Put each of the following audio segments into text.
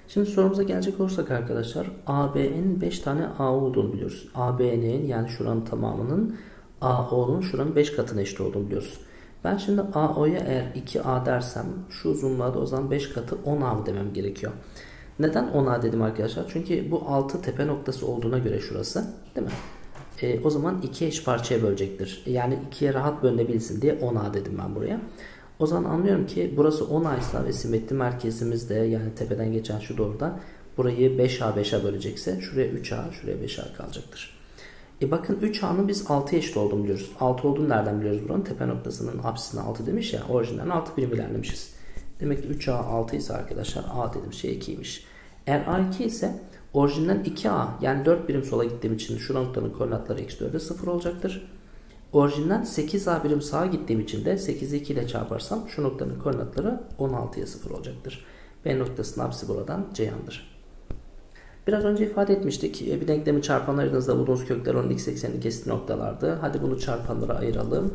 Şimdi sorumuza gelecek olursak arkadaşlar, AB'nin 5 tane A olduğunu biliyoruz. AB'nin yani şuranın tamamının AO'nun şuranın 5 katına eşit olduğunu biliyoruz. Ben şimdi AO'ya eğer 2A dersem şu uzunluğa da o zaman 5 katı 10A demem gerekiyor. Neden 10A dedim arkadaşlar? Çünkü bu 6 tepe noktası olduğuna göre şurası, değil mi? O zaman 2 eş parçaya bölecektir. Yani 2'ye rahat bölünebilsin diye 10A dedim ben buraya. O zaman anlıyorum ki burası 10A ise ve simetri merkezimizde yani tepeden geçen şu doğruda burayı 5A 5'e bölecekse şuraya 3A şuraya 5A kalacaktır. Bakın 3A'nın biz 6'ya eşit olduğunu biliyoruz. 6 olduğunu nereden biliyoruz buranın? Tepe noktasının apsisine 6 demiş ya, orijinden 6 birim ilerlemişiz. Demek ki 3A 6 ise arkadaşlar A dediğim şey 2'ymiş. Eğer A 2 ise orijinden 2A yani 4 birim sola gittiğim için şu noktanın koordinatları eksi 4'e 0 olacaktır. Orijinden 8A birim sağa gittiğim için de 8'i 2 ile çarparsam şu noktanın koordinatları 16'ya 0 olacaktır. B noktasının apsisi buradan Ceyhan'dır. Biraz önce ifade etmiştik. Bir denklemi çarpan ayırdığınızda bulduğunuz kökler onun x eksenini kestiği noktalardı. Hadi bunu çarpanlara ayıralım.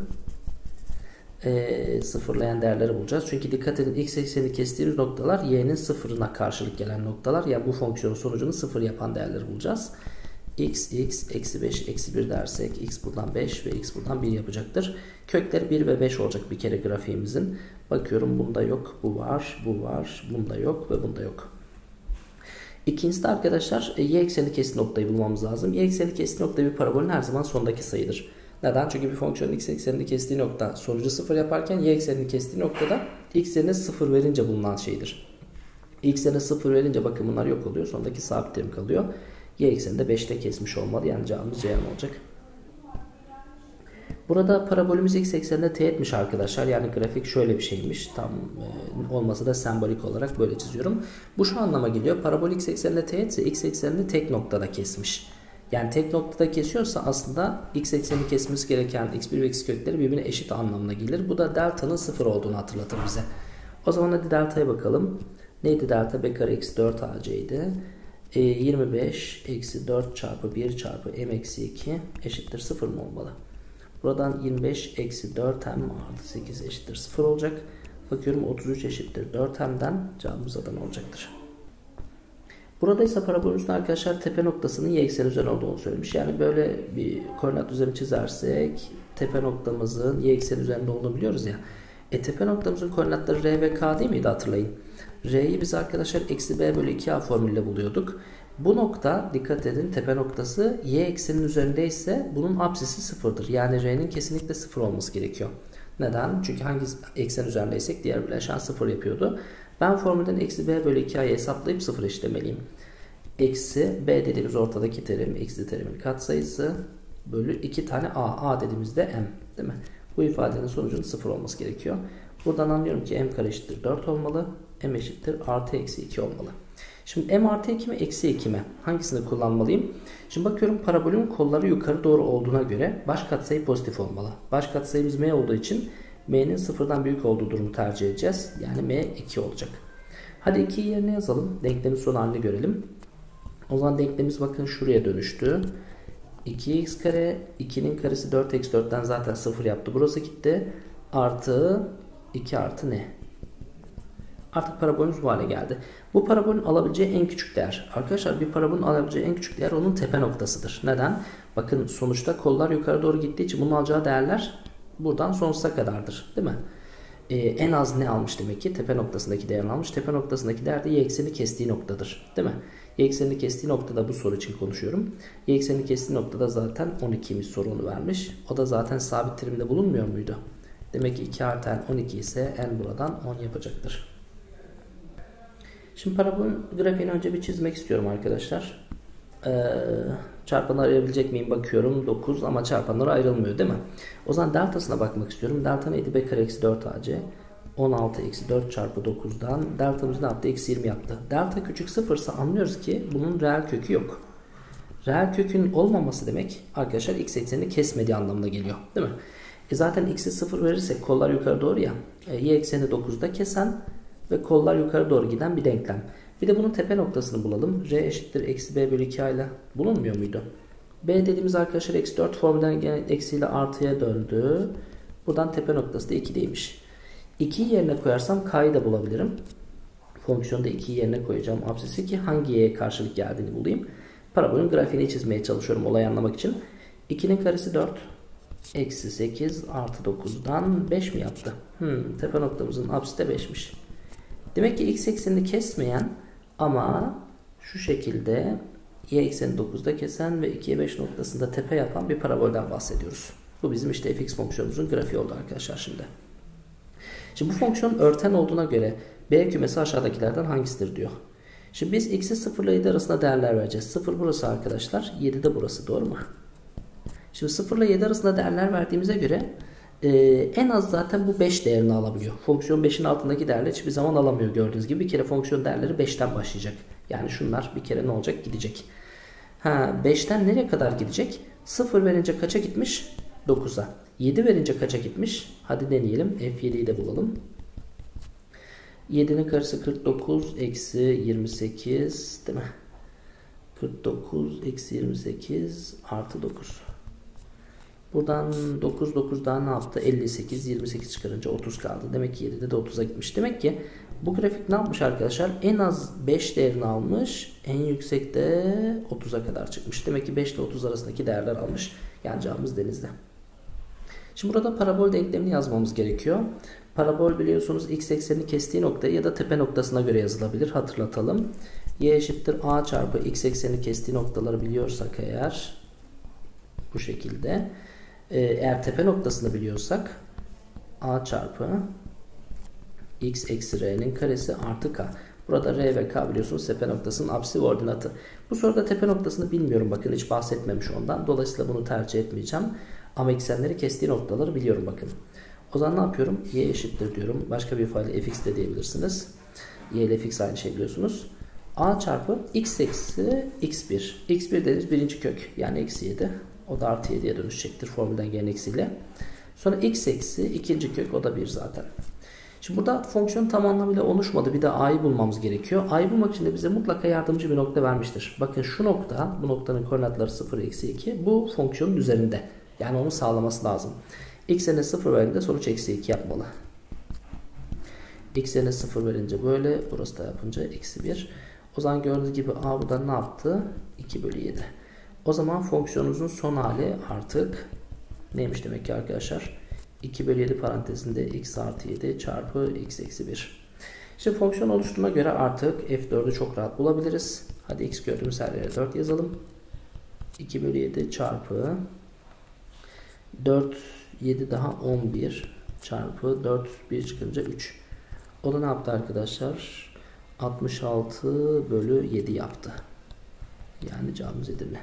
Sıfırlayan değerleri bulacağız. Çünkü dikkat edin, x eksenini kestiğimiz noktalar y'nin sıfırına karşılık gelen noktalar. Yani bu fonksiyonun sonucunu sıfır yapan değerleri bulacağız. X eksi 5 eksi 1 dersek x buradan 5 ve x buradan 1 yapacaktır. Kökleri 1 ve 5 olacak bir kere grafiğimizin. Bakıyorum bunda yok, bu var, bu var, bunda yok ve bunda yok. İkincisi de arkadaşlar y ekseni kestiği noktayı bulmamız lazım. Y ekseni kestiği nokta bir parabolün her zaman sondaki sayıdır. Neden? Çünkü bir fonksiyonun x eksenini kestiği nokta sonucu 0 yaparken y eksenini kestiği noktada x yerine 0 verince bulunan şeydir. X yerine 0 verince bakın bunlar yok oluyor. Sondaki sabit terim kalıyor. Y eksenini de 5'te kesmiş olmalı. Yani cevabımız Ceyhan olacak. Burada parabolümüz x ekseninde teğetmiş arkadaşlar. Yani grafik şöyle bir şeymiş. Tam olmasa da sembolik olarak böyle çiziyorum. Bu şu anlama geliyor. Parabol x ekseninde teğetse x eksenini tek noktada kesmiş. Yani tek noktada kesiyorsa aslında x eksenini kesmesi gereken x1 ve x kökleri birbirine eşit anlamına gelir. Bu da delta'nın 0 olduğunu hatırlatır bize. O zaman hadi delta'ya bakalım. Neydi delta? B kare eksi 4 AC'ydi. 25 eksi 4 çarpı 1 çarpı m eksi 2 eşittir 0 mı olmalı? Buradan 25 eksi 4m artı 8 eşittir 0 olacak. Bakıyorum 33 eşittir 4m'den cevabımız Adana olacaktır. Burada ise parabolümüzün arkadaşlar tepe noktasının y ekseni üzerine olduğunu söylemiş. Yani böyle bir koordinat düzlemi çizersek tepe noktamızın y ekseni üzerinde olduğunu biliyoruz ya. Tepe noktamızın koordinatları r ve k değil miydi, hatırlayın. R'yi biz arkadaşlar eksi b bölü 2a formülüyle buluyorduk. Bu nokta dikkat edin, tepe noktası y ekseninin üzerindeyse bunun apsisi sıfırdır. Yani r'nin kesinlikle sıfır olması gerekiyor. Neden? Çünkü hangi eksen üzerindeysek diğer bileşen sıfır yapıyordu. Ben formülden eksi b bölü 2a'yı hesaplayıp sıfır eşitlemeliyim. Eksi b dediğimiz ortadaki terim, eksi terimin katsayısı bölü 2 tane a. A dediğimizde m, değil mi? Bu ifadenin sonucunun sıfır olması gerekiyor. Buradan anlıyorum ki m kare eşittir 4 olmalı. M eşittir artı eksi 2 olmalı. Şimdi m artı 2 mi eksi 2 mi? Hangisini kullanmalıyım? Şimdi bakıyorum parabolün kolları yukarı doğru olduğuna göre baş katsayı pozitif olmalı. Baş katsayımız m olduğu için m'nin sıfırdan büyük olduğu durumu tercih edeceğiz. Yani m 2 olacak. Hadi 2'yi yerine yazalım. Denklemin son halini görelim. O zaman denklemimiz bakın şuraya dönüştü. 2x kare 2'nin karesi 4 eksi 4'ten zaten 0 yaptı. Burası gitti. Artı 2 artı ne? Artık parabolümüz bu hale geldi. Bu parabolün alabileceği en küçük değer. Arkadaşlar bir parabolün alabileceği en küçük değer onun tepe noktasıdır. Neden? Bakın sonuçta kollar yukarı doğru gittiği için bunun alacağı değerler buradan sonsuza kadardır. Değil mi? En az ne almış demek ki? Tepe noktasındaki değerini almış. Tepe noktasındaki değer de y eksenini kestiği noktadır. Değil mi? Y eksenini kestiği noktada bu soru için konuşuyorum. Y eksenini kestiği noktada zaten 12'ymiş sorunu vermiş. O da zaten sabit terimde bulunmuyor muydu? Demek ki 2 artı n 12 ise n buradan 10 yapacaktır. Şimdi parabolün grafiğini önce bir çizmek istiyorum arkadaşlar. Çarpanları ayırabilecek miyim bakıyorum. 9 ama çarpanları ayrılmıyor değil mi? O zaman deltasına bakmak istiyorum. Delta neydi? B kare eksi 4 AC. 16 eksi 4 çarpı 9'dan deltamız ne yaptı? Eksi 20 yaptı. Delta küçük sıfırsa anlıyoruz ki bunun reel kökü yok. Reel kökün olmaması demek arkadaşlar x eksenini kesmediği anlamına geliyor. Değil mi? Zaten x'i 0 verirsek kollar yukarı doğru ya. Y ekseni 9'da kesen ve kollar yukarı doğru giden bir denklem. Bir de bunun tepe noktasını bulalım. R eşittir eksi b bölü 2a ile bulunmuyor muydu? B dediğimiz arkadaşlar eksi 4 formülden gelen eksiyle artıya döndü. Buradan tepe noktası da 2'deymiş. 2'yi yerine koyarsam k'yı da bulabilirim. Fonksiyonda 2'yi yerine koyacağım absisi ki hangi y'ye karşılık geldiğini bulayım. Parabolün grafiğini çizmeye çalışıyorum olayı anlamak için. 2'nin karesi 4. Eksi 8 artı 9'dan 5 mi yaptı? Tepe noktamızın apsisi de 5'miş. Demek ki x eksenini kesmeyen ama şu şekilde y ekseni 9'da kesen ve 2'ye 5 noktasında tepe yapan bir parabolden bahsediyoruz. Bu bizim işte fx fonksiyonumuzun grafiği oldu arkadaşlar şimdi. Şimdi bu fonksiyon örten olduğuna göre B kümesi aşağıdakilerden hangisidir diyor. Şimdi biz x'i 0 ile 7 arasında değerler vereceğiz. 0 burası arkadaşlar. 7 de burası, doğru mu? Şimdi 0 ile 7 arasında değerler verdiğimize göre en az zaten bu 5 değerini alabiliyor. Fonksiyon 5'in altındaki değerleri hiçbir zaman alamıyor gördüğünüz gibi. Bir kere fonksiyon değerleri 5'ten başlayacak. Yani şunlar bir kere ne olacak? Gidecek. 5'ten nereye kadar gidecek? 0 verince kaça gitmiş? 9'a. 7 verince kaça gitmiş? Hadi deneyelim. F7'yi de bulalım. 7'nin karesi 49 eksi 28 değil mi? 49 eksi 28 artı 9. Buradan 9 daha ne yaptı? 58, 28 çıkarınca 30 kaldı. Demek ki 7'de de 30'a gitmiş. Demek ki bu grafik ne yapmış arkadaşlar? En az 5 değerini almış. En yüksekte 30'a kadar çıkmış. Demek ki 5 ile 30 arasındaki değerler almış. Yani cevabımız denizde. Şimdi burada parabol denklemini yazmamız gerekiyor. Parabol biliyorsunuz x eksenini kestiği noktaya ya da tepe noktasına göre yazılabilir. Hatırlatalım. Y eşittir a çarpı x eksenini kestiği noktaları biliyorsak eğer bu şekilde. Eğer tepe noktasını biliyorsak a çarpı x eksi r'nin karesi artı k. Burada r ve k biliyorsunuz tepe noktasının apsisi ve ordinatı. Bu soruda tepe noktasını bilmiyorum. Bakın hiç bahsetmemiş ondan. Dolayısıyla bunu tercih etmeyeceğim. Ama eksenleri kestiği noktaları biliyorum bakın. O zaman ne yapıyorum? Y eşittir diyorum. Başka bir ifade fx de diyebilirsiniz. Y ile fx aynı şey biliyorsunuz. A çarpı x eksi x1. x1 dediğimiz birinci kök. Yani eksi 7. O da artı 7'ye dönüşecektir formülden gelen eksiyle. Sonra x eksi ikinci kök, o da 1 zaten. Şimdi burada fonksiyon tam anlamıyla oluşmadı. Bir de a'yı bulmamız gerekiyor. A'yı bulmak için de bize mutlaka yardımcı bir nokta vermiştir. Bakın şu nokta, bu noktanın koordinatları 0 eksi 2. Bu fonksiyonun üzerinde. Yani onu sağlaması lazım. X'e 0 verince sonuç eksi 2 yapmalı. X'e 0 verince böyle. Burası da yapınca eksi 1. O zaman gördüğünüz gibi a burada ne yaptı? 2 bölü 7. O zaman fonksiyonumuzun son hali artık neymiş demek ki arkadaşlar? 2 bölü 7 parantezinde x artı 7 çarpı x eksi 1. Şimdi fonksiyon oluştuğuna göre artık f4'ü çok rahat bulabiliriz. Hadi x gördüğümüz her yere 4 yazalım. 2 bölü 7 çarpı 4, 7 daha 11 çarpı 4, 1 çıkınca 3. O da ne yaptı arkadaşlar? 66 bölü 7 yaptı. Yani cevabımız Edirne.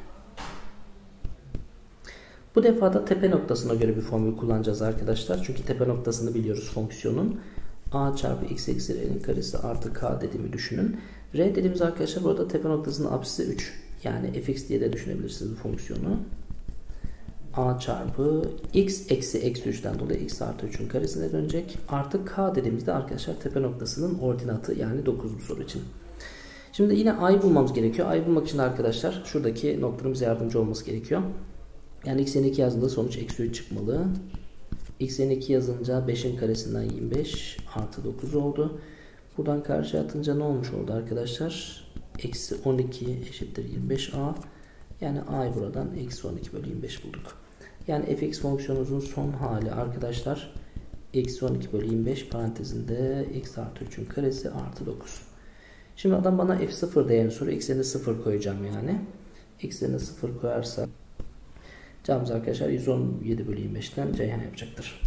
Bu defa da tepe noktasına göre bir formül kullanacağız arkadaşlar. Çünkü tepe noktasını biliyoruz fonksiyonun. A çarpı x eksi r'nin karesi artı k dediğimi düşünün. R dediğimiz arkadaşlar burada tepe noktasının apsisi 3. Yani fx diye de düşünebilirsiniz bu fonksiyonu. A çarpı x eksi eksi 3'ten dolayı x artı 3'ün karesine dönecek. Artı k dediğimizde arkadaşlar tepe noktasının ordinatı, yani 9 bu soru için. Şimdi yine a'yı bulmamız gerekiyor. A'yı bulmak için arkadaşlar şuradaki noktanın bize yardımcı olması gerekiyor. Yani x'in 2 yazınca sonuç eksi 3 çıkmalı. X'in 2 yazınca 5'in karesinden 25 artı 9 oldu. Buradan karşıya atınca ne olmuş oldu arkadaşlar? Eksi 12 eşittir 25a. Yani a'yı buradan eksi 12 bölü 25 bulduk. Yani fx fonksiyonumuzun son hali arkadaşlar eksi 12 bölü 25 parantezinde x artı 3'ün karesi artı 9. Şimdi adam bana f0 değerini soruyor. X yerine 0 koyacağım yani. X yerine 0 koyarsa cevabımız arkadaşlar 117 bölü 25'ten Ceyhan yapacaktır.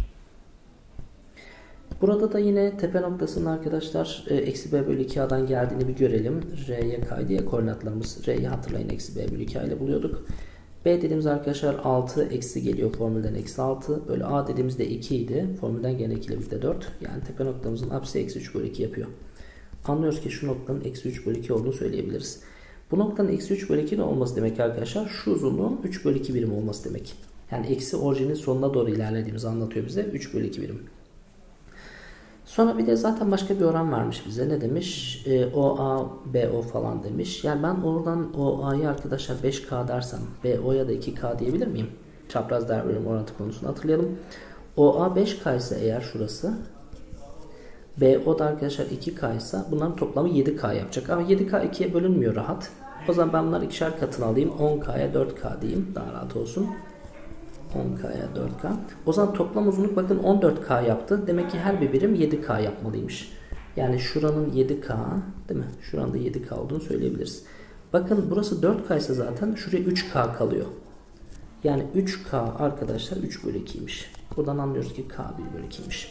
Burada da yine tepe noktasının arkadaşlar eksi b bölü 2a'dan geldiğini bir görelim. R'ye k diye koordinatlarımız. R'yi hatırlayın, eksi b bölü 2a ile buluyorduk. B dediğimiz arkadaşlar 6 eksi geliyor formülden eksi 6. Böyle a dediğimizde 2 idi. Formülden gene 2 ile birlikte 4. Yani tepe noktamızın apsisi eksi 3 bölü 2 yapıyor. Anlıyoruz ki şu noktanın eksi 3 bölü 2 olduğunu söyleyebiliriz. Bu noktanın eksi 3 bölü 2 ne olması demek arkadaşlar? Şu uzunluğun 3 bölü 2 birim olması demek. Yani eksi orijinin sonuna doğru ilerlediğimizi anlatıyor bize. 3 bölü 2 birim. Sonra bir de zaten başka bir oran vermiş bize. Ne demiş? OA, BO falan demiş. Yani ben oradan OA'yı arkadaşlar 5K dersem BO'ya da 2K diyebilir miyim? Çapraz değer bölüm orantı konusunu hatırlayalım. OA 5K ise eğer şurası, BO da arkadaşlar 2K ise bunların toplamı 7K yapacak. Ama 7K 2'ye bölünmüyor rahat. O zaman ben bunları ikişer katını alayım. 10K'ya 4K diyeyim. Daha rahat olsun. 10K'ya 4K. O zaman toplam uzunluk bakın 14K yaptı. Demek ki her bir birim 7K yapmalıymış. Yani şuranın 7K değil mi? Şuranın da 7K olduğunu söyleyebiliriz. Bakın burası 4K ise zaten şuraya 3K kalıyor. Yani 3K arkadaşlar 3 bölü 2'ymiş. Buradan anlıyoruz ki K 1 bölü 2'ymiş.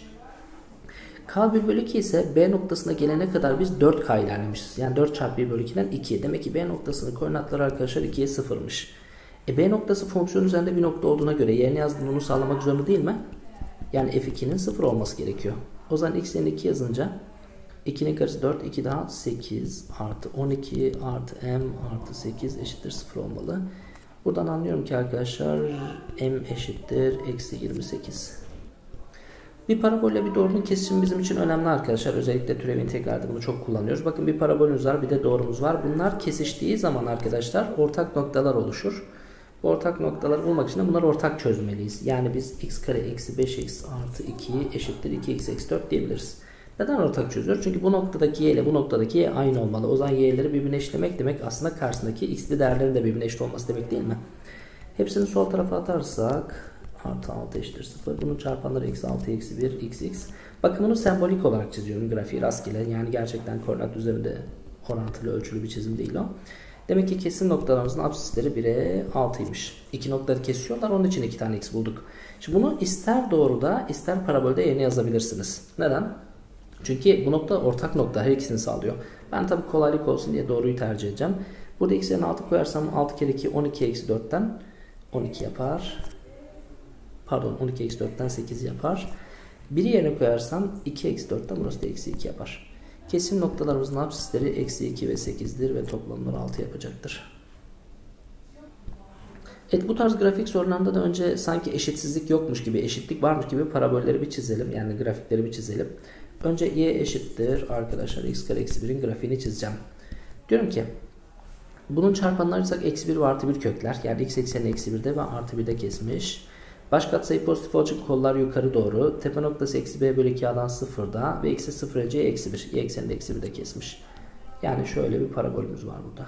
K 1 bölü 2 ise B noktasına gelene kadar biz 4K ilerlemişiz. Yani 4 çarpı 1 bölü 2'den 2. Demek ki B noktasının koordinatları arkadaşlar 2'ye 0'mış. B noktası fonksiyon üzerinde bir nokta olduğuna göre yerine yazdığında onu sağlamak zorunda değil mi? Yani F2'nin 0 olması gerekiyor. O zaman x yerine 2 yazınca 2'nin karesi 4, 2 daha 8 artı 12 artı m artı 8 eşittir 0 olmalı. Buradan anlıyorum ki arkadaşlar m eşittir eksi 28. Bir parabolle bir doğrunun kesişimi bizim için önemli arkadaşlar. Özellikle türev integralde bunu çok kullanıyoruz. Bakın bir parabolümüz var, bir de doğrumuz var. Bunlar kesiştiği zaman arkadaşlar ortak noktalar oluşur. Bu ortak noktaları bulmak için de bunları ortak çözmeliyiz. Yani biz x kare eksi 5x artı 2'yi eşittir 2x eksi 4 diyebiliriz. Neden ortak çözüyoruz? Çünkü bu noktadaki y ile bu noktadaki y aynı olmalı. O zaman y'leri birbirine eşitlemek demek aslında karşısındaki x'li değerlerin de birbirine eşit olması demek değil mi? Hepsini sol tarafa atarsak artı 6 eşittir 0. Bunun çarpanları eksi 6 eksi 1 xx. Bakın bunu sembolik olarak çiziyorum. Grafiği rastgele. Yani gerçekten koordinat üzerinde orantılı ölçülü bir çizim değil o. Demek ki kesim noktalarımızın absisleri 1'e 6'ymış. İki noktaları kesiyorlar. Onun için 2 tane x bulduk. Şimdi bunu ister doğruda ister parabolde yerine yazabilirsiniz. Neden? Çünkü bu nokta ortak nokta. Her ikisini sağlıyor. Ben tabi kolaylık olsun diye doğruyu tercih edeceğim. Burada x yerine 6 koyarsam 6 kere 2 12 eksi 4'ten 12 yapar. Pardon 12 eksi 4'ten 8 yapar. 1'i yerine koyarsam 2 eksi 4'ten burası da eksi 2 yapar. Kesim noktalarımızın absisleri eksi 2 ve 8'dir ve toplamları 6 yapacaktır. Evet, bu tarz grafik sorularında da önce sanki eşitsizlik yokmuş gibi, eşitlik varmış gibi parabolleri bir çizelim. Yani grafikleri bir çizelim. Önce y eşittir arkadaşlar x kare eksi 1'in grafiğini çizeceğim. Diyorum ki bunun çarpanlarıysak eksi 1 ve artı 1 kökler. Yani x eksenini eksi 1'de ve artı 1'de kesmiş. Baş katsayı pozitif olacak, kollar yukarı doğru. Tepe noktası eksi b bölü 2a'dan 0'da ve eksi 0'a c eksi 1. Y ekseninde eksi 1'de kesmiş. Yani şöyle bir parabolümüz var burada.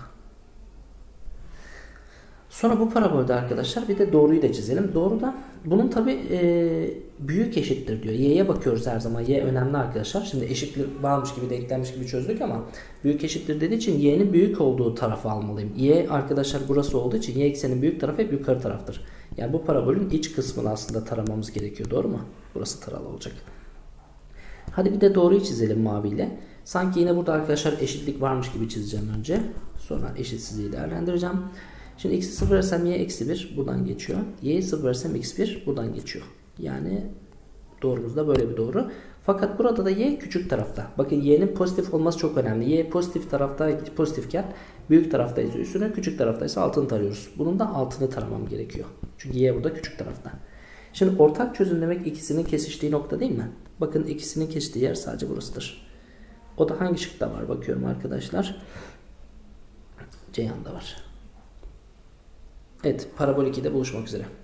Sonra bu parabolde arkadaşlar bir de doğruyu da çizelim. Doğruda bunun tabi büyük eşittir diyor. Y'ye bakıyoruz her zaman. Y önemli arkadaşlar. Şimdi eşitlik varmış gibi denklenmiş gibi çözdük ama büyük eşittir dediği için y'nin büyük olduğu tarafı almalıyım. Y arkadaşlar burası olduğu için y eksenin büyük tarafı hep yukarı taraftır. Yani bu parabolün iç kısmını aslında taramamız gerekiyor. Doğru mu? Burası taralı olacak. Hadi bir de doğruyu çizelim maviyle. Sanki yine burada arkadaşlar eşitlik varmış gibi çizeceğim önce. Sonra eşitsizliği değerlendireceğim. Şimdi x'i 0 versem y eksi 1 buradan geçiyor. Y'yi 0 versem x1 buradan geçiyor. Yani doğrumuz da böyle bir doğru. Fakat burada da y küçük tarafta. Bakın y'nin pozitif olması çok önemli. Y pozitif tarafta pozitifken büyük taraftaysa üstünü, küçük taraftaysa altını tarıyoruz. Bunun da altını taramam gerekiyor. Çünkü y burada küçük tarafta. Şimdi ortak çözüm demek ikisinin kesiştiği nokta değil mi? Bakın ikisinin kesiştiği yer sadece burasıdır. O da hangi şıkta var bakıyorum arkadaşlar. Ceyhan'da var. Evet, parabol 2'de buluşmak üzere.